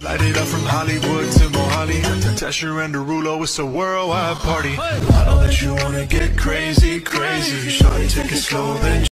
Light it up from Hollywood to Mohali, to Tesher and Derulo, it's a worldwide party. I know that you wanna get crazy, crazy. Shawty, take it slow, then